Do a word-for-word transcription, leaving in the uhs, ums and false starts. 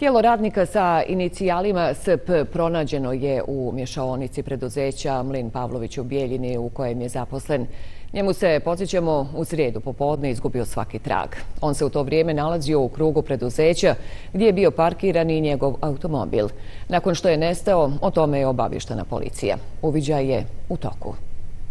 Tijelo radnika sa inicijalima S P pronađeno je u mješaonici preduzeća Mlin Pavlović u Bijeljini u kojem je zaposlen. Njemu se, podsjećamo, u srijedu popodne izgubio svaki trag. On se u to vrijeme nalazio u krugu preduzeća gdje je bio parkiran i njegov automobil. Nakon što je nestao, o tome je obavještena policija. Uviđaj je u toku.